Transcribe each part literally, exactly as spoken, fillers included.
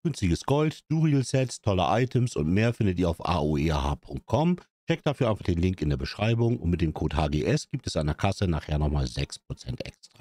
Günstiges Gold, Duriel-Sets, tolle Items und mehr findet ihr auf A O E H punkt com. Checkt dafür einfach den Link in der Beschreibung und mit dem Code H G S gibt es an der Kasse nachher nochmal sechs Prozent extra.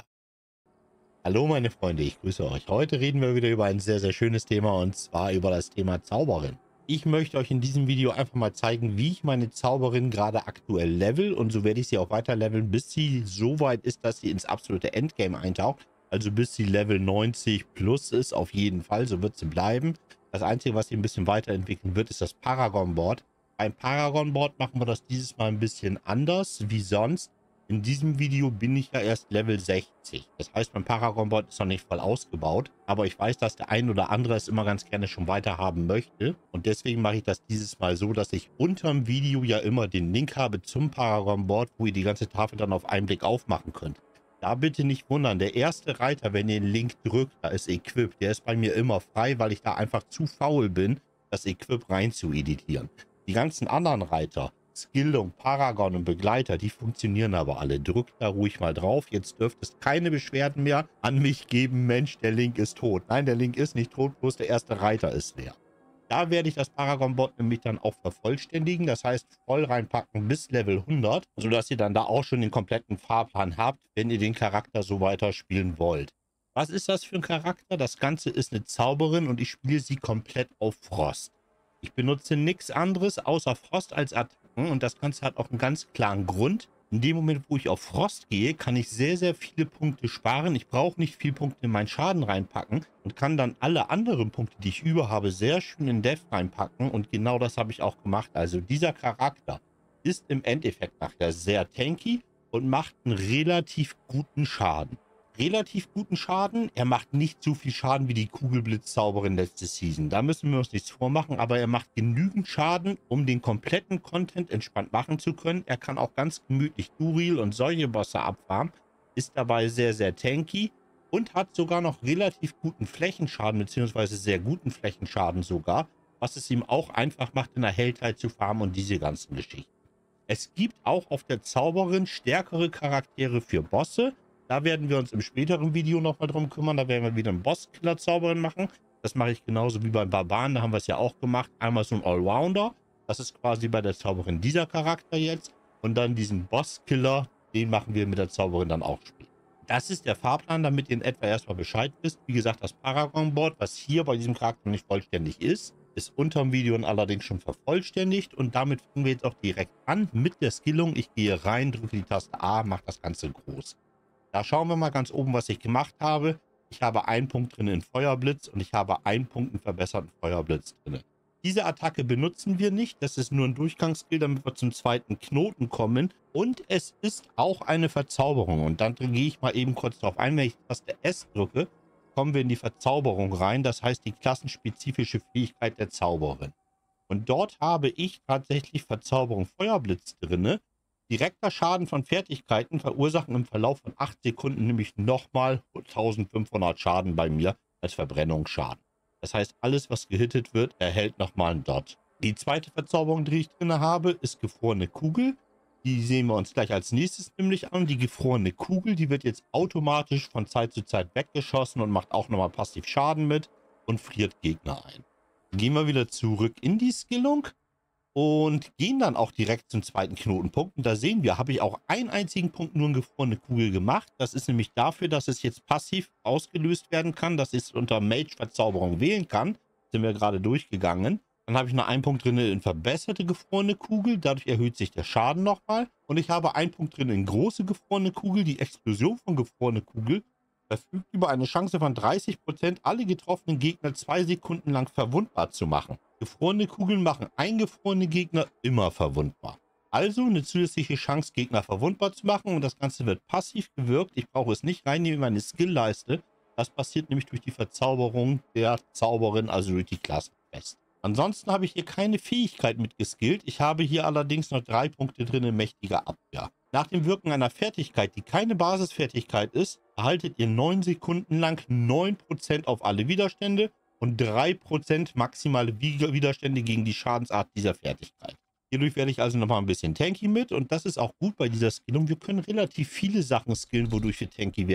Hallo meine Freunde, ich grüße euch. Heute reden wir wieder über ein sehr, sehr schönes Thema und zwar über das Thema Zauberin. Ich möchte euch in diesem Video einfach mal zeigen, wie ich meine Zauberin gerade aktuell level und so werde ich sie auch weiter leveln, bis sie so weit ist, dass sie ins absolute Endgame eintaucht. Also bis sie Level neunzig plus ist, auf jeden Fall, so wird sie bleiben. Das Einzige, was sie ein bisschen weiterentwickeln wird, ist das Paragon Board. Beim Paragon Board machen wir das dieses Mal ein bisschen anders wie sonst. In diesem Video bin ich ja erst Level sechzig. Das heißt, mein Paragon Board ist noch nicht voll ausgebaut. Aber ich weiß, dass der ein oder andere es immer ganz gerne schon weiter haben möchte. Und deswegen mache ich das dieses Mal so, dass ich unterm Video ja immer den Link habe zum Paragon Board, wo ihr die ganze Tafel dann auf einen Blick aufmachen könnt. Da bitte nicht wundern, der erste Reiter, wenn ihr den Link drückt, da ist Equip. Der ist bei mir immer frei, weil ich da einfach zu faul bin, das Equip rein zu editieren. Die ganzen anderen Reiter, Skillung, Paragon und Begleiter, die funktionieren aber alle. Drückt da ruhig mal drauf. Jetzt dürfte es keine Beschwerden mehr an mich geben. Mensch, der Link ist tot. Nein, der Link ist nicht tot, bloß der erste Reiter ist leer. Da werde ich das Paragon-Bot nämlich dann auch vervollständigen. Das heißt, voll reinpacken bis Level hundert, sodass ihr dann da auch schon den kompletten Fahrplan habt, wenn ihr den Charakter so weiter spielen wollt. Was ist das für ein Charakter? Das Ganze ist eine Zauberin und ich spiele sie komplett auf Frost. Ich benutze nichts anderes außer Frost als Attacken und das Ganze hat auch einen ganz klaren Grund. In dem Moment, wo ich auf Frost gehe, kann ich sehr, sehr viele Punkte sparen. Ich brauche nicht viel Punkte in meinen Schaden reinpacken und kann dann alle anderen Punkte, die ich über habe, sehr schön in Death reinpacken. Und genau das habe ich auch gemacht. Also dieser Charakter ist im Endeffekt nachher sehr tanky und macht einen relativ guten Schaden. Relativ guten Schaden. Er macht nicht so viel Schaden wie die Kugelblitzzauberin letzte Season. Da müssen wir uns nichts vormachen, aber er macht genügend Schaden, um den kompletten Content entspannt machen zu können. Er kann auch ganz gemütlich Duriel und solche Bosse abfarmen, ist dabei sehr, sehr tanky und hat sogar noch relativ guten Flächenschaden, beziehungsweise sehr guten Flächenschaden sogar, was es ihm auch einfach macht, in der Helltide zu farmen und diese ganzen Geschichten. Es gibt auch auf der Zauberin stärkere Charaktere für Bosse. Da werden wir uns im späteren Video nochmal drum kümmern. Da werden wir wieder einen Boss-Killer-Zauberin machen. Das mache ich genauso wie beim Barbaren. Da haben wir es ja auch gemacht. Einmal so ein Allrounder. Das ist quasi bei der Zauberin dieser Charakter jetzt. Und dann diesen Boss-Killer, den machen wir mit der Zauberin dann auch später. Das ist der Fahrplan, damit ihr in etwa erstmal Bescheid wisst. Wie gesagt, das Paragon-Board, was hier bei diesem Charakter nicht vollständig ist, ist unterm Video allerdings schon vervollständigt. Und damit fangen wir jetzt auch direkt an mit der Skillung. Ich gehe rein, drücke die Taste A, mache das Ganze groß. Da schauen wir mal ganz oben, was ich gemacht habe. Ich habe einen Punkt drin in Feuerblitz und ich habe einen Punkt in verbesserten Feuerblitz drin. Diese Attacke benutzen wir nicht. Das ist nur ein Durchgangsskill, damit wir zum zweiten Knoten kommen. Und es ist auch eine Verzauberung. Und dann gehe ich mal eben kurz darauf ein. Wenn ich Taste S drücke, kommen wir in die Verzauberung rein. Das heißt, die klassenspezifische Fähigkeit der Zauberin. Und dort habe ich tatsächlich Verzauberung Feuerblitz drin. Direkter Schaden von Fertigkeiten verursachen im Verlauf von acht Sekunden nämlich nochmal eintausendfünfhundert Schaden bei mir als Verbrennungsschaden. Das heißt, alles, was gehittet wird, erhält nochmal einen Dot. Die zweite Verzauberung, die ich drin habe, ist gefrorene Kugel. Die sehen wir uns gleich als nächstes nämlich an. Die gefrorene Kugel, die wird jetzt automatisch von Zeit zu Zeit weggeschossen und macht auch nochmal passiv Schaden mit und friert Gegner ein. Gehen wir wieder zurück in die Skillung. Und gehen dann auch direkt zum zweiten Knotenpunkt. Und da sehen wir, habe ich auch einen einzigen Punkt nur eine gefrorene Kugel gemacht. Das ist nämlich dafür, dass es jetzt passiv ausgelöst werden kann, dass ich es unter Mage-Verzauberung wählen kann. Sind wir gerade durchgegangen. Dann habe ich noch einen Punkt drin in verbesserte gefrorene Kugel. Dadurch erhöht sich der Schaden nochmal. Und ich habe einen Punkt drin in große gefrorene Kugel. Die Explosion von gefrorene Kugel verfügt über eine Chance von dreißig Prozent, alle getroffenen Gegner zwei Sekunden lang verwundbar zu machen. Gefrorene Kugeln machen eingefrorene Gegner immer verwundbar. Also eine zusätzliche Chance, Gegner verwundbar zu machen. Und das Ganze wird passiv gewirkt. Ich brauche es nicht reinnehmen in meine Skillleiste. Das passiert nämlich durch die Verzauberung der Zauberin, also durch die Klassenquest. Ansonsten habe ich hier keine Fähigkeit mitgeskillt. Ich habe hier allerdings noch drei Punkte drin in mächtiger Abwehr. Nach dem Wirken einer Fertigkeit, die keine Basisfertigkeit ist, erhaltet ihr neun Sekunden lang neun Prozent auf alle Widerstände und drei Prozent maximale Widerstände gegen die Schadensart dieser Fertigkeit. Hierdurch werde ich also nochmal ein bisschen tanky mit und das ist auch gut bei dieser Skillung. Wir können relativ viele Sachen skillen, wodurch wir tanky werden.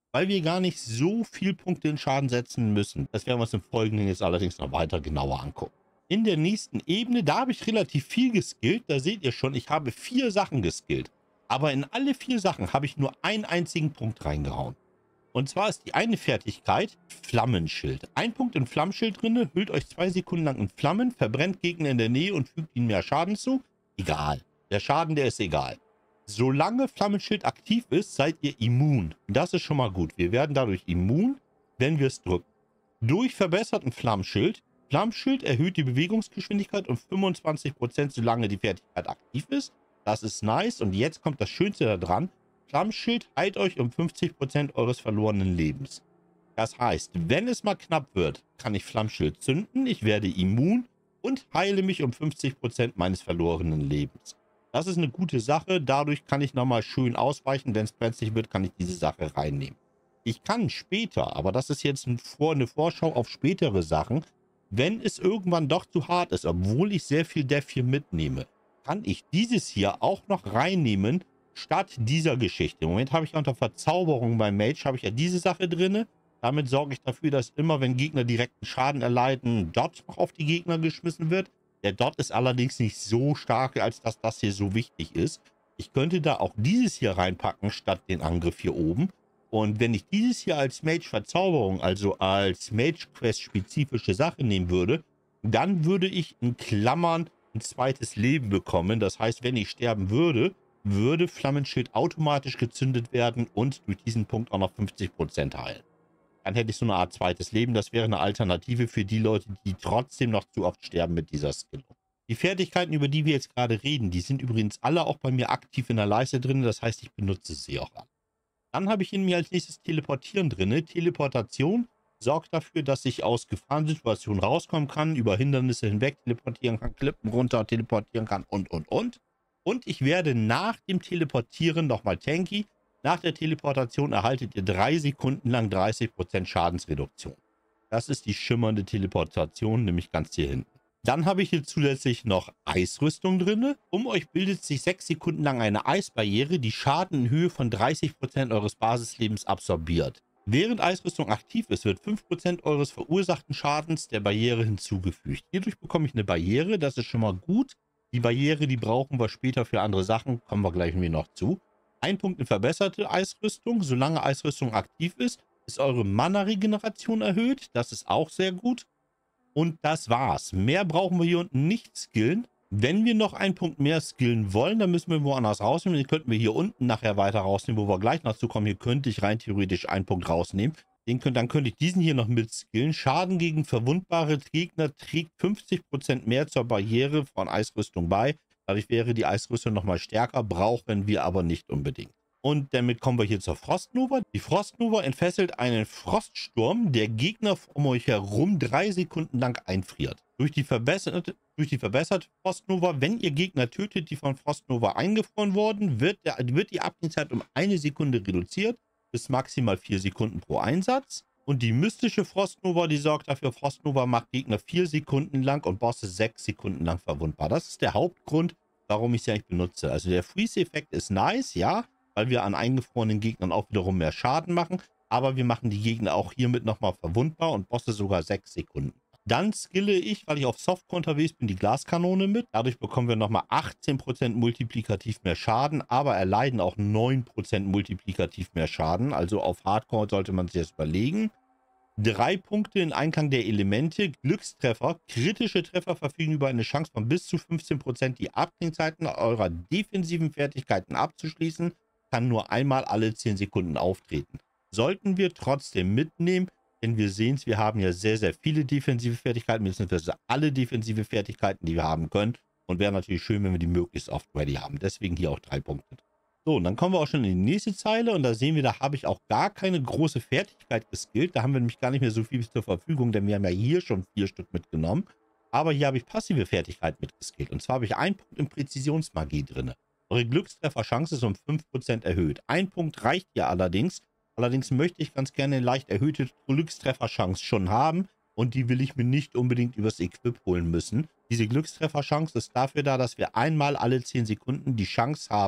weil wir gar nicht so viel Punkte in Schaden setzen müssen. Das werden wir uns im Folgenden jetzt allerdings noch weiter genauer angucken. In der nächsten Ebene, da habe ich relativ viel geskillt. Da seht ihr schon, ich habe vier Sachen geskillt. Aber in alle vier Sachen habe ich nur einen einzigen Punkt reingehauen. Und zwar ist die eine Fertigkeit Flammenschild. Ein Punkt in Flammenschild drin, hüllt euch zwei Sekunden lang in Flammen, verbrennt Gegner in der Nähe und fügt ihnen mehr Schaden zu. Egal. Der Schaden, der ist egal. Solange Flammenschild aktiv ist, seid ihr immun. Das ist schon mal gut. Wir werden dadurch immun, wenn wir es drücken. Durch verbesserten Flammenschild. Flammenschild erhöht die Bewegungsgeschwindigkeit um fünfundzwanzig Prozent, solange die Fertigkeit aktiv ist. Das ist nice. Und jetzt kommt das Schönste daran. Flammenschild heilt euch um fünfzig Prozent eures verlorenen Lebens. Das heißt, wenn es mal knapp wird, kann ich Flammenschild zünden, ich werde immun und heile mich um fünfzig Prozent meines verlorenen Lebens. Das ist eine gute Sache, dadurch kann ich nochmal schön ausweichen, wenn es brenzlig wird, kann ich diese Sache reinnehmen. Ich kann später, aber das ist jetzt eine Vorschau auf spätere Sachen, wenn es irgendwann doch zu hart ist, obwohl ich sehr viel Def hier mitnehme, kann ich dieses hier auch noch reinnehmen, statt dieser Geschichte. Im Moment habe ich unter Verzauberung beim Mage, habe ich ja diese Sache drin. Damit sorge ich dafür, dass immer, wenn Gegner direkten Schaden erleiden, ein Dot noch auf die Gegner geschmissen wird. Der Dot ist allerdings nicht so stark, als dass das hier so wichtig ist. Ich könnte da auch dieses hier reinpacken, statt den Angriff hier oben. Und wenn ich dieses hier als Mage-Verzauberung, also als Mage-Quest-spezifische Sache nehmen würde, dann würde ich in Klammern ein zweites Leben bekommen. Das heißt, wenn ich sterben würde, würde Flammenschild automatisch gezündet werden und durch diesen Punkt auch noch fünfzig Prozent heilen. Dann hätte ich so eine Art zweites Leben. Das wäre eine Alternative für die Leute, die trotzdem noch zu oft sterben mit dieser Skill. Die Fertigkeiten, über die wir jetzt gerade reden, die sind übrigens alle auch bei mir aktiv in der Leiste drin. Das heißt, ich benutze sie auch alle. Dann habe ich in mir als nächstes Teleportieren drin. Teleportation sorgt dafür, dass ich aus Gefahrensituationen rauskommen kann, über Hindernisse hinweg teleportieren kann, Klippen runter teleportieren kann und, und, und. Und ich werde nach dem Teleportieren nochmal tanky. Nach der Teleportation erhaltet ihr drei Sekunden lang dreißig Prozent Schadensreduktion. Das ist die schimmernde Teleportation, nämlich ganz hier hinten. Dann habe ich hier zusätzlich noch Eisrüstung drin. Um euch bildet sich sechs Sekunden lang eine Eisbarriere, die Schaden in Höhe von dreißig Prozent eures Basislebens absorbiert. Während Eisrüstung aktiv ist, wird fünf Prozent eures verursachten Schadens der Barriere hinzugefügt. Hierdurch bekomme ich eine Barriere, das ist schon mal gut. Die Barriere, die brauchen wir später für andere Sachen, kommen wir gleich noch zu. Ein Punkt in verbesserte Eisrüstung. Solange Eisrüstung aktiv ist, ist eure Mana-Regeneration erhöht. Das ist auch sehr gut. Und das war's. Mehr brauchen wir hier unten nicht skillen. Wenn wir noch einen Punkt mehr skillen wollen, dann müssen wir woanders rausnehmen. Den könnten wir hier unten nachher weiter rausnehmen, wo wir gleich noch zu kommen. Hier könnte ich rein theoretisch einen Punkt rausnehmen. Den könnt, dann könnte ich diesen hier noch mit skillen. Schaden gegen verwundbare Gegner trägt fünfzig Prozent mehr zur Barriere von Eisrüstung bei. Dadurch wäre die Eisrüstung nochmal stärker, brauchen wir aber nicht unbedingt. Und damit kommen wir hier zur Frostnova. Die Frostnova entfesselt einen Froststurm, der Gegner um euch herum drei Sekunden lang einfriert. Durch die verbesserte, durch die verbesserte Frostnova, wenn ihr Gegner tötet, die von Frostnova eingefroren wurden, wird, der, wird die Abklingzeit um eine Sekunde reduziert, bis maximal vier Sekunden pro Einsatz. Und die mystische Frostnova, die sorgt dafür, Frostnova macht Gegner vier Sekunden lang und Bosse sechs Sekunden lang verwundbar. Das ist der Hauptgrund, warum ich sie eigentlich benutze. Also der Freeze-Effekt ist nice, ja, weil wir an eingefrorenen Gegnern auch wiederum mehr Schaden machen. Aber wir machen die Gegner auch hiermit nochmal verwundbar und Bosse sogar sechs Sekunden. Dann skille ich, weil ich auf Softcore unterwegs bin, die Glaskanone mit. Dadurch bekommen wir nochmal achtzehn Prozent multiplikativ mehr Schaden, aber erleiden auch neun Prozent multiplikativ mehr Schaden. Also auf Hardcore sollte man sich das überlegen. Drei Punkte in Einklang der Elemente. Glückstreffer. Kritische Treffer verfügen über eine Chance von bis zu fünfzehn Prozent die Abklingzeiten eurer defensiven Fertigkeiten abzuschließen. Kann nur einmal alle zehn Sekunden auftreten. Sollten wir trotzdem mitnehmen, denn wir sehen es, wir haben ja sehr, sehr viele defensive Fertigkeiten, beziehungsweise alle defensive Fertigkeiten, die wir haben können. Und wäre natürlich schön, wenn wir die möglichst oft ready haben. Deswegen hier auch drei Punkte. So, und dann kommen wir auch schon in die nächste Zeile. Und da sehen wir, da habe ich auch gar keine große Fertigkeit geskillt. Da haben wir nämlich gar nicht mehr so viel zur Verfügung, denn wir haben ja hier schon vier Stück mitgenommen. Aber hier habe ich passive Fertigkeit mitgeskillt. Und zwar habe ich einen Punkt in Präzisionsmagie drin. Eure Glückstrefferchance ist um fünf Prozent erhöht. Ein Punkt reicht ja allerdings. Allerdings möchte ich ganz gerne eine leicht erhöhte Glückstrefferchance schon haben. Und die will ich mir nicht unbedingt übers Equip holen müssen. Diese Glückstrefferchance ist dafür da, dass wir einmal alle zehn Sekunden die Chance haben,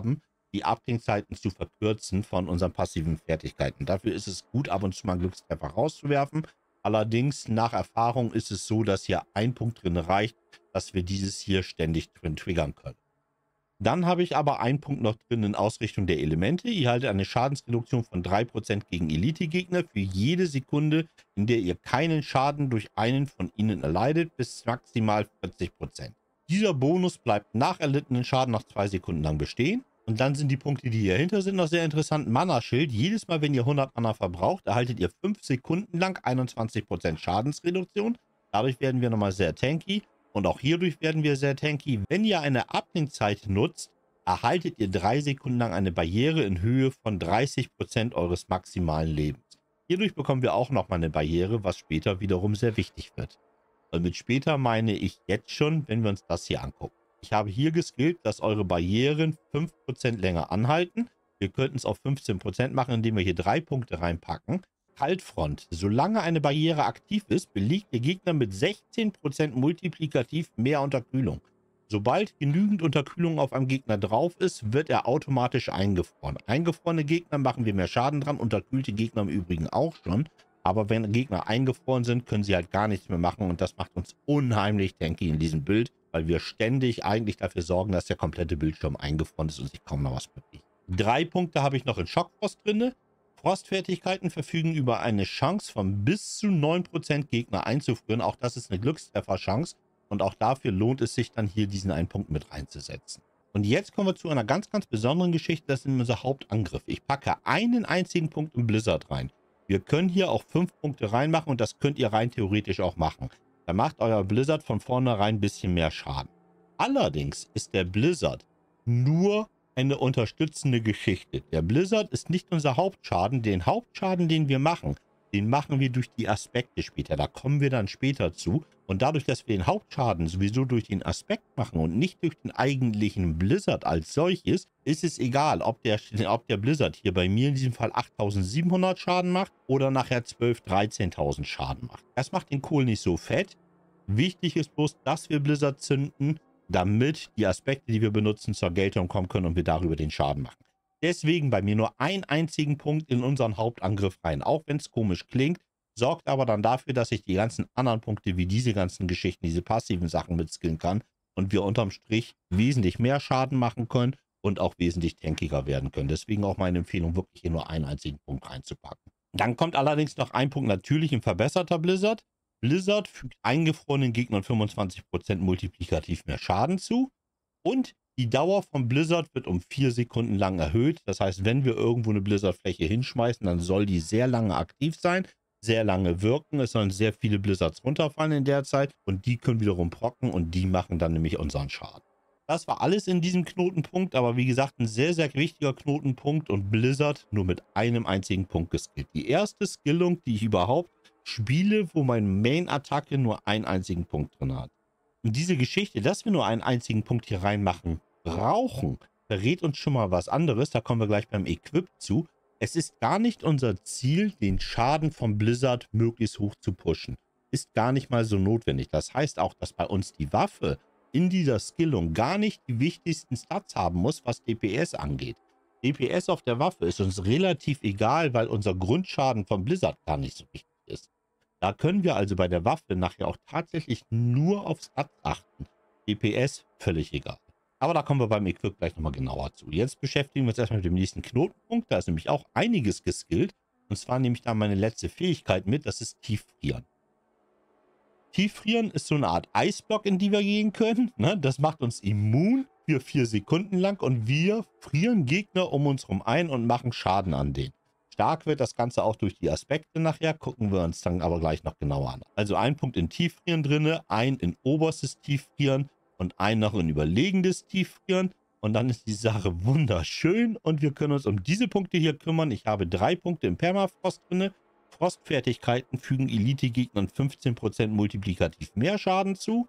die Abklingzeiten zu verkürzen von unseren passiven Fertigkeiten. Dafür ist es gut, ab und zu mal einen Glückstreffer rauszuwerfen. Allerdings, nach Erfahrung ist es so, dass hier ein Punkt drin reicht, dass wir dieses hier ständig drin triggern können. Dann habe ich aber einen Punkt noch drin in Ausrichtung der Elemente. Ihr haltet eine Schadensreduktion von drei Prozent gegen Elite-Gegner für jede Sekunde, in der ihr keinen Schaden durch einen von ihnen erleidet, bis maximal vierzig Prozent. Dieser Bonus bleibt nach erlittenen Schaden noch zwei Sekunden lang bestehen. Und dann sind die Punkte, die hier hinter sind, noch sehr interessant. Mana-Schild. Jedes Mal, wenn ihr hundert Mana verbraucht, erhaltet ihr fünf Sekunden lang einundzwanzig Prozent Schadensreduktion. Dadurch werden wir nochmal sehr tanky. Und auch hierdurch werden wir sehr tanky. Wenn ihr eine Abklingzeit nutzt, erhaltet ihr drei Sekunden lang eine Barriere in Höhe von dreißig Prozent eures maximalen Lebens. Hierdurch bekommen wir auch nochmal eine Barriere, was später wiederum sehr wichtig wird. Und mit später meine ich jetzt schon, wenn wir uns das hier angucken. Ich habe hier geskillt, dass eure Barrieren fünf Prozent länger anhalten. Wir könnten es auf fünfzehn Prozent machen, indem wir hier drei Punkte reinpacken. Kaltfront. Solange eine Barriere aktiv ist, belegt der Gegner mit sechzehn Prozent multiplikativ mehr Unterkühlung. Sobald genügend Unterkühlung auf einem Gegner drauf ist, wird er automatisch eingefroren. Eingefrorene Gegner machen wir mehr Schaden dran, unterkühlte Gegner im Übrigen auch schon. Aber wenn Gegner eingefroren sind, können sie halt gar nichts mehr machen und das macht uns unheimlich tanky in diesem Bild, weil wir ständig eigentlich dafür sorgen, dass der komplette Bildschirm eingefroren ist und sich kaum noch was bewegt. Drei Punkte habe ich noch in Schockfrost drin. Frostfertigkeiten verfügen über eine Chance von bis zu neun Prozent Gegner einzufrieren. Auch das ist eine Glückstreffer-Chance und auch dafür lohnt es sich dann hier diesen einen Punkt mit reinzusetzen. Und jetzt kommen wir zu einer ganz, ganz besonderen Geschichte, das ist unser Hauptangriff. Ich packe einen einzigen Punkt im Blizzard rein. Wir können hier auch fünf Punkte reinmachen und das könnt ihr rein theoretisch auch machen. Da macht euer Blizzard von vornherein ein bisschen mehr Schaden. Allerdings ist der Blizzard nur eine unterstützende Geschichte. Der Blizzard ist nicht unser Hauptschaden. Den Hauptschaden, den wir machen, den machen wir durch die Aspekte später. Da kommen wir dann später zu. Und dadurch, dass wir den Hauptschaden sowieso durch den Aspekt machen und nicht durch den eigentlichen Blizzard als solches, ist es egal, ob der, ob der Blizzard hier bei mir in diesem Fall achttausendsiebenhundert Schaden macht oder nachher zwölftausend, dreizehntausend Schaden macht. Das macht den Kohl nicht so fett. Wichtig ist bloß, dass wir Blizzard zünden, damit die Aspekte, die wir benutzen, zur Geltung kommen können und wir darüber den Schaden machen. Deswegen bei mir nur einen einzigen Punkt in unseren Hauptangriff rein, auch wenn es komisch klingt, sorgt aber dann dafür, dass ich die ganzen anderen Punkte, wie diese ganzen Geschichten, diese passiven Sachen mitskillen kann und wir unterm Strich wesentlich mehr Schaden machen können und auch wesentlich tankiger werden können. Deswegen auch meine Empfehlung, wirklich hier nur einen einzigen Punkt reinzupacken. Dann kommt allerdings noch ein Punkt, natürlich ein verbesserter Blizzard. Blizzard fügt eingefrorenen Gegnern fünfundzwanzig Prozent multiplikativ mehr Schaden zu und die Dauer von Blizzard wird um vier Sekunden lang erhöht. Das heißt, wenn wir irgendwo eine Blizzard-Fläche hinschmeißen, dann soll die sehr lange aktiv sein, sehr lange wirken. Es sollen sehr viele Blizzards runterfallen in der Zeit und die können wiederum procken und die machen dann nämlich unseren Schaden. Das war alles in diesem Knotenpunkt, aber wie gesagt, ein sehr, sehr wichtiger Knotenpunkt und Blizzard nur mit einem einzigen Punkt geskillt. Die erste Skillung, die ich überhaupt spiele, wo meine Main-Attacke nur einen einzigen Punkt drin hat. Und diese Geschichte, dass wir nur einen einzigen Punkt hier reinmachen brauchen, verrät uns schon mal was anderes. Da kommen wir gleich beim Equip zu. Es ist gar nicht unser Ziel, den Schaden vom Blizzard möglichst hoch zu pushen. Ist gar nicht mal so notwendig. Das heißt auch, dass bei uns die Waffe in dieser Skillung gar nicht die wichtigsten Stats haben muss, was D P S angeht. D P S auf der Waffe ist uns relativ egal, weil unser Grundschaden vom Blizzard gar nicht so wichtig ist. Da können wir also bei der Waffe nachher auch tatsächlich nur auf Stats achten. D P S völlig egal. Aber da kommen wir beim Equip gleich nochmal genauer zu. Jetzt beschäftigen wir uns erstmal mit dem nächsten Knotenpunkt. Da ist nämlich auch einiges geskillt. Und zwar nehme ich da meine letzte Fähigkeit mit. Das ist Tieffrieren. Tieffrieren ist so eine Art Eisblock, in die wir gehen können. Ne? Das macht uns immun für vier Sekunden lang. Und wir frieren Gegner um uns herum ein und machen Schaden an denen. Stark wird das Ganze auch durch die Aspekte nachher. Gucken wir uns dann aber gleich noch genauer an. Also ein Punkt in Tieffrieren drin, ein in oberstes Tieffrieren und ein noch in überlegendes Tieffrieren. Und dann ist die Sache wunderschön und wir können uns um diese Punkte hier kümmern. Ich habe drei Punkte im Permafrost drin. Frostfertigkeiten fügen Elite-Gegnern fünfzehn Prozent multiplikativ mehr Schaden zu.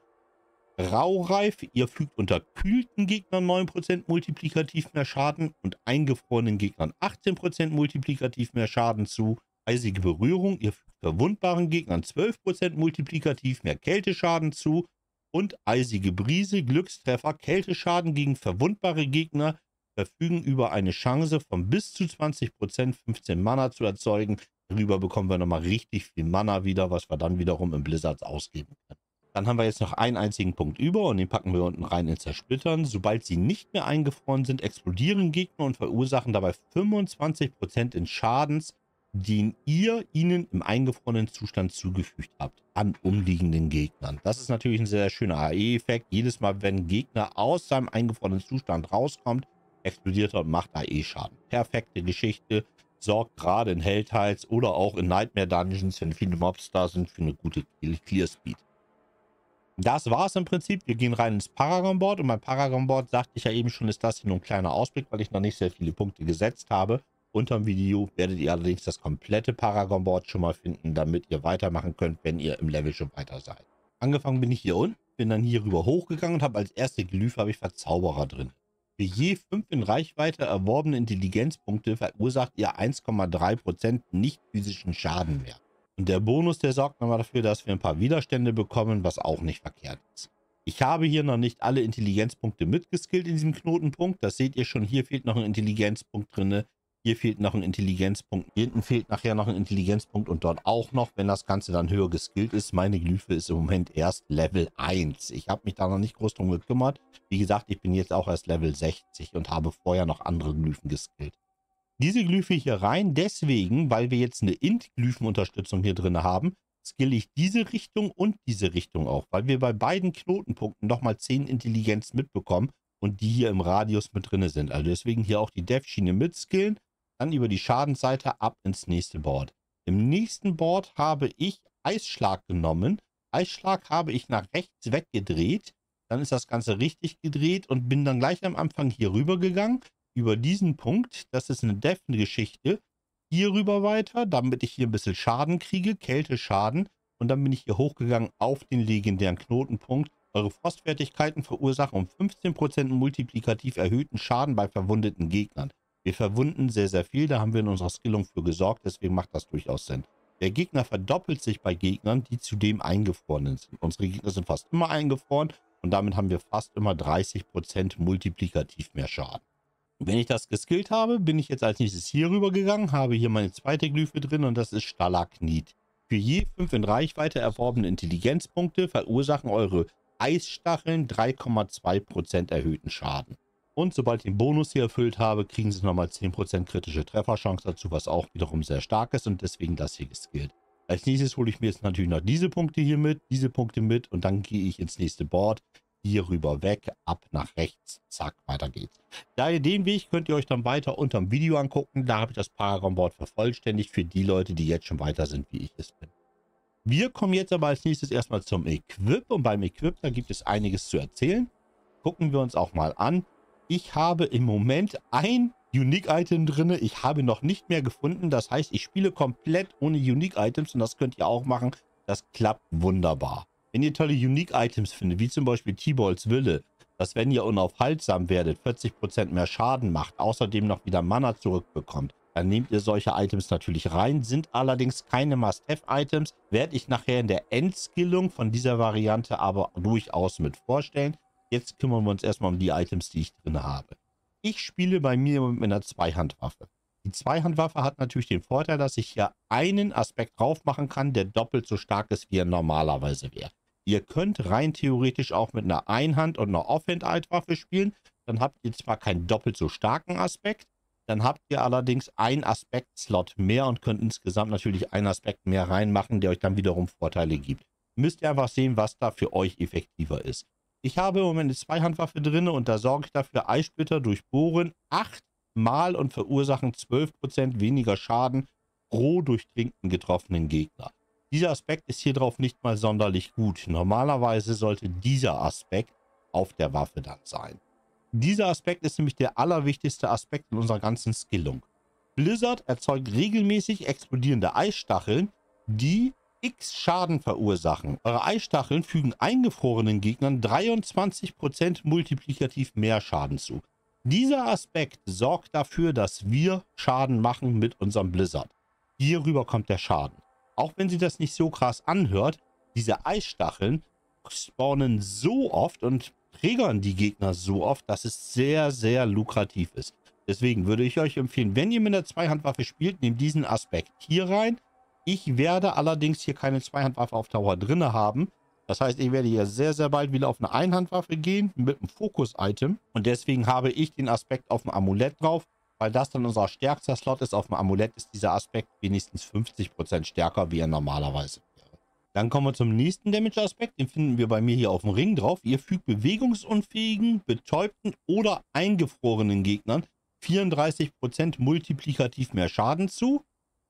Raureif, ihr fügt unterkühlten Gegnern neun Prozent multiplikativ mehr Schaden und eingefrorenen Gegnern achtzehn Prozent multiplikativ mehr Schaden zu. Eisige Berührung, ihr fügt verwundbaren Gegnern zwölf Prozent multiplikativ mehr Kälteschaden zu. Und eisige Brise, Glückstreffer, Kälteschaden gegen verwundbare Gegner verfügen über eine Chance von bis zu zwanzig Prozent fünfzehn Mana zu erzeugen. Darüber bekommen wir nochmal richtig viel Mana wieder, was wir dann wiederum im Blizzards ausgeben können. Dann haben wir jetzt noch einen einzigen Punkt über und den packen wir unten rein in Zersplittern. Sobald sie nicht mehr eingefroren sind, explodieren Gegner und verursachen dabei fünfundzwanzig Prozent in Schadens, den ihr ihnen im eingefrorenen Zustand zugefügt habt, an umliegenden Gegnern. Das ist natürlich ein sehr schöner A E-Effekt. Jedes Mal, wenn ein Gegner aus seinem eingefrorenen Zustand rauskommt, explodiert er und macht A E-Schaden. Perfekte Geschichte. Sorgt gerade in Helltiles oder auch in Nightmare Dungeons, wenn viele Mobs da sind, für eine gute Clear Speed. Das war es im Prinzip. Wir gehen rein ins Paragon Board und beim Paragon Board, sagte ich ja eben schon, ist das hier nur ein kleiner Ausblick, weil ich noch nicht sehr viele Punkte gesetzt habe. Unterm Video werdet ihr allerdings das komplette Paragon Board schon mal finden, damit ihr weitermachen könnt, wenn ihr im Level schon weiter seid. Angefangen bin ich hier unten, bin dann hier rüber hochgegangen und habe als erste Glyphe habe ich Verzauberer drin. Für je fünf in Reichweite erworbene Intelligenzpunkte verursacht ihr eins Komma drei Prozent nicht physischen Schaden mehr. Und der Bonus, der sorgt nochmal dafür, dass wir ein paar Widerstände bekommen, was auch nicht verkehrt ist. Ich habe hier noch nicht alle Intelligenzpunkte mitgeskillt in diesem Knotenpunkt. Das seht ihr schon, hier fehlt noch ein Intelligenzpunkt drin. Hier fehlt noch ein Intelligenzpunkt. Hier hinten fehlt nachher noch ein Intelligenzpunkt und dort auch noch, wenn das Ganze dann höher geskillt ist. Meine Glyphe ist im Moment erst Level eins. Ich habe mich da noch nicht groß drum gekümmert. Wie gesagt, ich bin jetzt auch erst Level sechzig und habe vorher noch andere Glyphen geskillt. Diese Glyphe hier rein, deswegen, weil wir jetzt eine Int-Glyphen-Unterstützung hier drin haben, skill ich diese Richtung und diese Richtung auch, weil wir bei beiden Knotenpunkten nochmal zehn Intelligenz mitbekommen und die hier im Radius mit drin sind. Also deswegen hier auch die Dev-Schiene mitskillen. Dann über die Schadensseite ab ins nächste Board. Im nächsten Board habe ich Eisschlag genommen. Eisschlag habe ich nach rechts weggedreht. Dann ist das Ganze richtig gedreht und bin dann gleich am Anfang hier rüber gegangen. Über diesen Punkt, das ist eine Dev-Geschichte. Hier rüber weiter, damit ich hier ein bisschen Schaden kriege, Kälteschaden. Und dann bin ich hier hochgegangen auf den legendären Knotenpunkt. Eure Frostfertigkeiten verursachen um fünfzehn Prozent multiplikativ erhöhten Schaden bei verwundeten Gegnern. Wir verwunden sehr, sehr viel, da haben wir in unserer Skillung für gesorgt, deswegen macht das durchaus Sinn. Der Gegner verdoppelt sich bei Gegnern, die zudem eingefroren sind. Unsere Gegner sind fast immer eingefroren und damit haben wir fast immer dreißig Prozent multiplikativ mehr Schaden. Wenn ich das geskillt habe, bin ich jetzt als nächstes hier rüber gegangen, habe hier meine zweite Glyphe drin und das ist Stalagmit. Für je fünf in Reichweite erworbene Intelligenzpunkte verursachen eure Eisstacheln drei Komma zwei Prozent erhöhten Schaden. Und sobald ich den Bonus hier erfüllt habe, kriegen sie nochmal zehn Prozent kritische Trefferchance dazu, was auch wiederum sehr stark ist und deswegen das hier geskillt. Als nächstes hole ich mir jetzt natürlich noch diese Punkte hier mit, diese Punkte mit und dann gehe ich ins nächste Board. Hier rüber weg, ab nach rechts, zack, weiter geht's. Da ihr den Weg könnt ihr euch dann weiter unterm Video angucken. Da habe ich das Paragon Board vervollständigt für die Leute, die jetzt schon weiter sind, wie ich es bin. Wir kommen jetzt aber als nächstes erstmal zum Equip und beim Equip, da gibt es einiges zu erzählen. Gucken wir uns auch mal an. Ich habe im Moment ein Unique-Item drin. Ich habe noch nicht mehr gefunden. Das heißt, ich spiele komplett ohne Unique-Items und das könnt ihr auch machen. Das klappt wunderbar. Wenn ihr tolle Unique-Items findet, wie zum Beispiel T-Balls Wille, dass wenn ihr unaufhaltsam werdet, vierzig Prozent mehr Schaden macht, außerdem noch wieder Mana zurückbekommt, dann nehmt ihr solche Items natürlich rein, sind allerdings keine Must-Have-Items, werde ich nachher in der Endskillung von dieser Variante aber durchaus mit vorstellen. Jetzt kümmern wir uns erstmal um die Items, die ich drin habe. Ich spiele bei mir mit einer Zweihandwaffe. Die Zweihandwaffe hat natürlich den Vorteil, dass ich hier einen Aspekt drauf machen kann, der doppelt so stark ist, wie er normalerweise wäre. Ihr könnt rein theoretisch auch mit einer Einhand- und einer Offhand-Waffe spielen. Dann habt ihr zwar keinen doppelt so starken Aspekt, dann habt ihr allerdings einen Aspekt-Slot mehr und könnt insgesamt natürlich einen Aspekt mehr reinmachen, der euch dann wiederum Vorteile gibt. Müsst ihr einfach sehen, was da für euch effektiver ist. Ich habe im Moment eine Zweihandwaffe drin und da sorge ich dafür, Eissplitter durchbohren acht Mal und verursachen zwölf Prozent weniger Schaden pro durchdringten getroffenen Gegner. Dieser Aspekt ist hier drauf nicht mal sonderlich gut. Normalerweise sollte dieser Aspekt auf der Waffe dann sein. Dieser Aspekt ist nämlich der allerwichtigste Aspekt in unserer ganzen Skillung. Blizzard erzeugt regelmäßig explodierende Eisstacheln, die X Schaden verursachen. Eure Eisstacheln fügen eingefrorenen Gegnern dreiundzwanzig Prozent multiplikativ mehr Schaden zu. Dieser Aspekt sorgt dafür, dass wir Schaden machen mit unserem Blizzard. Hierüber kommt der Schaden. Auch wenn sie das nicht so krass anhört, diese Eisstacheln spawnen so oft und triggern die Gegner so oft, dass es sehr, sehr lukrativ ist. Deswegen würde ich euch empfehlen, wenn ihr mit einer Zweihandwaffe spielt, nehmt diesen Aspekt hier rein. Ich werde allerdings hier keine Zweihandwaffe auf Dauer drin haben. Das heißt, ich werde hier sehr, sehr bald wieder auf eine Einhandwaffe gehen mit einem Fokus-Item. Und deswegen habe ich den Aspekt auf dem Amulett drauf, weil das dann unser stärkster Slot ist. Auf dem Amulett ist dieser Aspekt wenigstens fünfzig Prozent stärker, wie er normalerweise wäre. Dann kommen wir zum nächsten Damage-Aspekt. Den finden wir bei mir hier auf dem Ring drauf. Ihr fügt bewegungsunfähigen, betäubten oder eingefrorenen Gegnern vierunddreißig Prozent multiplikativ mehr Schaden zu.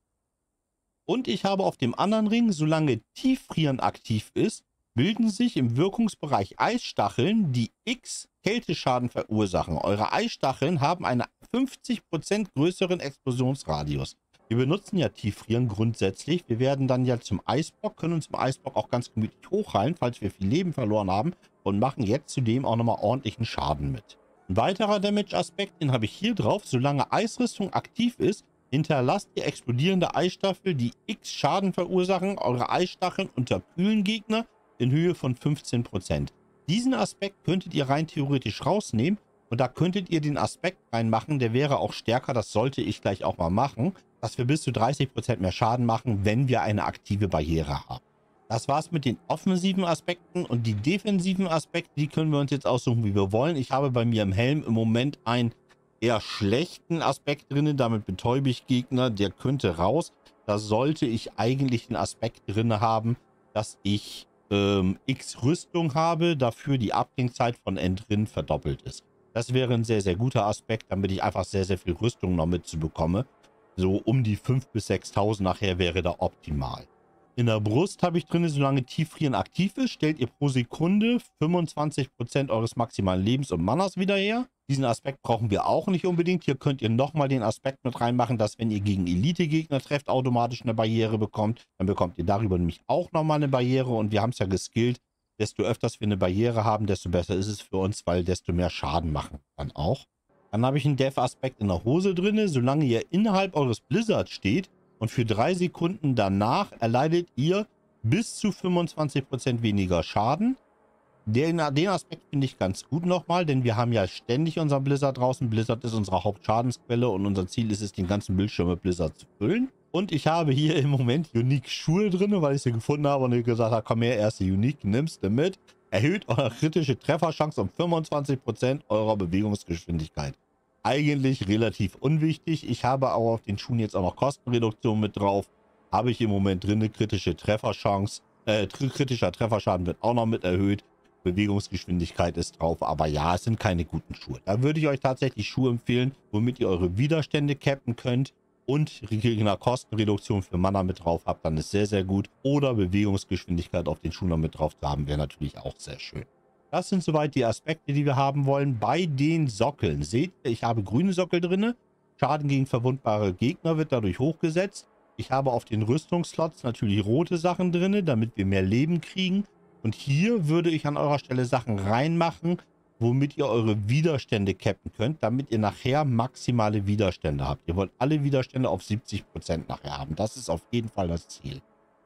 Und ich habe auf dem anderen Ring, solange Tieffrieren aktiv ist, bilden sich im Wirkungsbereich Eisstacheln, die X Kälteschaden verursachen. Eure Eisstacheln haben einen fünfzig Prozent größeren Explosionsradius. Wir benutzen ja Tieffrieren grundsätzlich. Wir werden dann ja zum Eisbock, können uns im Eisbock auch ganz gemütlich hochheilen, falls wir viel Leben verloren haben, und machen jetzt zudem auch nochmal ordentlichen Schaden mit. Ein weiterer Damage-Aspekt, den habe ich hier drauf. Solange Eisrüstung aktiv ist, hinterlasst ihr explodierende Eisstaffel, die X Schaden verursachen. Eure Eisstacheln unterkühlen Gegner in Höhe von fünfzehn Prozent. Diesen Aspekt könntet ihr rein theoretisch rausnehmen und da könntet ihr den Aspekt reinmachen, der wäre auch stärker, das sollte ich gleich auch mal machen, dass wir bis zu dreißig Prozent mehr Schaden machen, wenn wir eine aktive Barriere haben. Das war's mit den offensiven Aspekten, und die defensiven Aspekte, die können wir uns jetzt aussuchen, wie wir wollen. Ich habe bei mir im Helm im Moment einen eher schlechten Aspekt drin, damit betäube ich Gegner, der könnte raus. Da sollte ich eigentlich den Aspekt drin haben, dass ich ähm, X Rüstung habe, dafür die Abklingzeit von Entrinnen verdoppelt ist. Das wäre ein sehr, sehr guter Aspekt, damit ich einfach sehr, sehr viel Rüstung noch mitzubekomme. So um die fünftausend bis sechstausend nachher wäre da optimal. In der Brust habe ich drin, solange Tieffrieren aktiv ist, stellt ihr pro Sekunde fünfundzwanzig Prozent eures maximalen Lebens und Manas wieder her. Diesen Aspekt brauchen wir auch nicht unbedingt. Hier könnt ihr nochmal den Aspekt mit reinmachen, dass wenn ihr gegen Elite-Gegner trefft, automatisch eine Barriere bekommt. Dann bekommt ihr darüber nämlich auch nochmal eine Barriere, und wir haben es ja geskillt. Desto öfters wir eine Barriere haben, desto besser ist es für uns, weil desto mehr Schaden machen dann auch. Dann habe ich einen Death-Aspekt in der Hose drin. Solange ihr innerhalb eures Blizzards steht und für drei Sekunden danach erleidet ihr bis zu fünfundzwanzig Prozent weniger Schaden. Den, den Aspekt finde ich ganz gut nochmal, denn wir haben ja ständig unseren Blizzard draußen. Blizzard ist unsere Hauptschadensquelle und unser Ziel ist es, den ganzen Bildschirm mit Blizzard zu füllen. Und ich habe hier im Moment Unique Schuhe drin, weil ich sie gefunden habe und ich gesagt habe, komm her, erste Unique, nimmst du mit. Erhöht eure kritische Trefferchance um fünfundzwanzig Prozent eurer Bewegungsgeschwindigkeit. Eigentlich relativ unwichtig. Ich habe auch auf den Schuhen jetzt auch noch Kostenreduktion mit drauf. Habe ich im Moment drin, kritische Trefferchance, äh, kritischer Trefferschaden wird auch noch mit erhöht. Bewegungsgeschwindigkeit ist drauf, aber ja, es sind keine guten Schuhe. Da würde ich euch tatsächlich Schuhe empfehlen, womit ihr eure Widerstände cappen könnt und Gegner Kostenreduktion für Mana mit drauf habt, dann ist sehr, sehr gut. Oder Bewegungsgeschwindigkeit auf den Schuhen noch mit drauf zu haben, wäre natürlich auch sehr schön. Das sind soweit die Aspekte, die wir haben wollen. Bei den Sockeln seht ihr, ich habe grüne Sockel drin. Schaden gegen verwundbare Gegner wird dadurch hochgesetzt. Ich habe auf den Rüstungsslots natürlich rote Sachen drin, damit wir mehr Leben kriegen. Und hier würde ich an eurer Stelle Sachen reinmachen, womit ihr eure Widerstände cappen könnt, damit ihr nachher maximale Widerstände habt. Ihr wollt alle Widerstände auf siebzig Prozent nachher haben. Das ist auf jeden Fall das Ziel.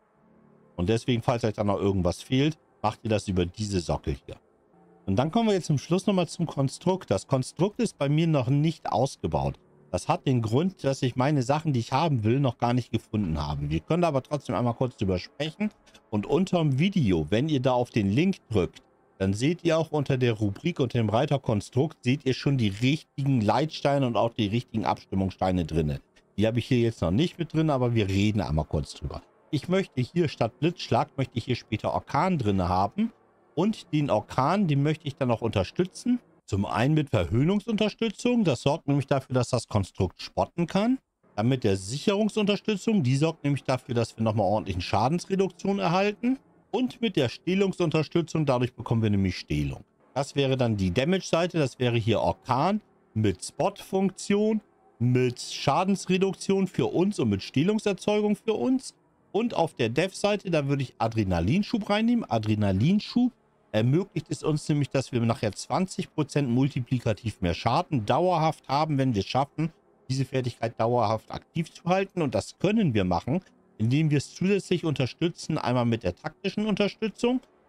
Und deswegen, falls euch dann noch irgendwas fehlt, macht ihr das über diese Sockel hier. Und dann kommen wir jetzt zum Schluss nochmal zum Konstrukt. Das Konstrukt ist bei mir noch nicht ausgebaut. Das hat den Grund, dass ich meine Sachen, die ich haben will, noch gar nicht gefunden habe. Wir können aber trotzdem einmal kurz drüber sprechen. Und unter dem Video, wenn ihr da auf den Link drückt, dann seht ihr auch unter der Rubrik unter dem Reiter Konstrukt, seht ihr schon die richtigen Leitsteine und auch die richtigen Abstimmungssteine drin. Die habe ich hier jetzt noch nicht mit drin, aber wir reden einmal kurz drüber. Ich möchte hier statt Blitzschlag, möchte ich hier später Orkan drin haben. Und den Orkan, den möchte ich dann auch unterstützen. Zum einen mit Verhöhnungsunterstützung. Das sorgt nämlich dafür, dass das Konstrukt spotten kann. Dann mit der Sicherungsunterstützung. Die sorgt nämlich dafür, dass wir nochmal ordentlichen Schadensreduktion erhalten. Und mit der Stehlungsunterstützung. Dadurch bekommen wir nämlich Stehlung. Das wäre dann die Damage-Seite. Das wäre hier Orkan mit Spot-Funktion, mit Schadensreduktion für uns und mit Stehlungserzeugung für uns. Und auf der Dev-Seite, da würde ich Adrenalinschub reinnehmen. Adrenalinschub ermöglicht es uns nämlich, dass wir nachher zwanzig Prozent multiplikativ mehr Schaden dauerhaft haben, wenn wir es schaffen, diese Fertigkeit dauerhaft aktiv zu halten. Und das können wir machen, indem wir es zusätzlich unterstützen, einmal mit der taktischen Unterstützung.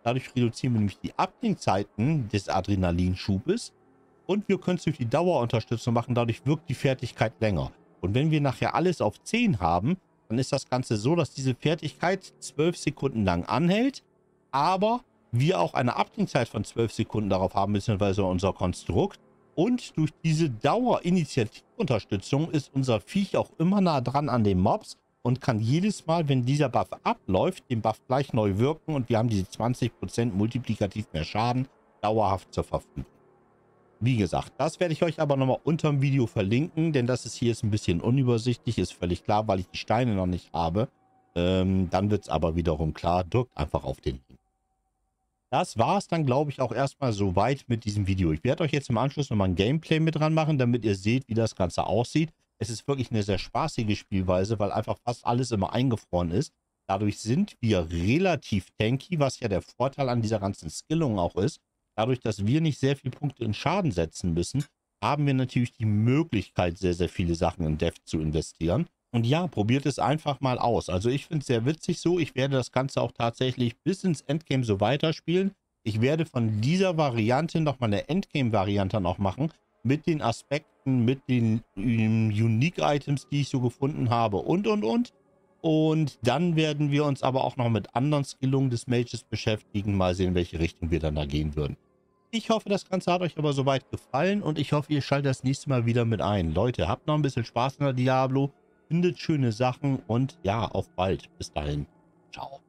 Dadurch reduzieren wir nämlich die Abklingzeiten des Adrenalinschubes und wir können es durch die Dauerunterstützung machen. Dadurch wirkt die Fertigkeit länger. Und wenn wir nachher alles auf zehn haben, dann ist das Ganze so, dass diese Fertigkeit zwölf Sekunden lang anhält, aber wir auch eine Abklingzeit von zwölf Sekunden darauf haben, beziehungsweise unser Konstrukt. Und durch diese Dauer-Initiativunterstützung ist unser Viech auch immer nah dran an den Mobs und kann jedes Mal, wenn dieser Buff abläuft, den Buff gleich neu wirken und wir haben diese zwanzig Prozent multiplikativ mehr Schaden dauerhaft zur Verfügung. Wie gesagt, das werde ich euch aber nochmal unter dem Video verlinken, denn das ist hier ist ein bisschen unübersichtlich, ist völlig klar, weil ich die Steine noch nicht habe. Ähm, dann wird es aber wiederum klar, drückt einfach auf den Link. Das war es dann, glaube ich, auch erstmal soweit mit diesem Video. Ich werde euch jetzt im Anschluss nochmal ein Gameplay mit dran machen, damit ihr seht, wie das Ganze aussieht. Es ist wirklich eine sehr spaßige Spielweise, weil einfach fast alles immer eingefroren ist. Dadurch sind wir relativ tanky, was ja der Vorteil an dieser ganzen Skillung auch ist. Dadurch, dass wir nicht sehr viele Punkte in Schaden setzen müssen, haben wir natürlich die Möglichkeit, sehr, sehr viele Sachen in Death zu investieren. Und ja, probiert es einfach mal aus. Also ich finde es sehr witzig so. Ich werde das Ganze auch tatsächlich bis ins Endgame so weiterspielen. Ich werde von dieser Variante nochmal eine Endgame-Variante noch machen. Mit den Aspekten, mit den ähm, Unique-Items, die ich so gefunden habe und, und, und. Und dann werden wir uns aber auch noch mit anderen Skillungen des Mages beschäftigen. Mal sehen, in welche Richtung wir dann da gehen würden. Ich hoffe, das Ganze hat euch aber soweit gefallen. Und ich hoffe, ihr schaltet das nächste Mal wieder mit ein. Leute, habt noch ein bisschen Spaß in der Diablo. Findet schöne Sachen und ja, auf bald. Bis dahin. Ciao.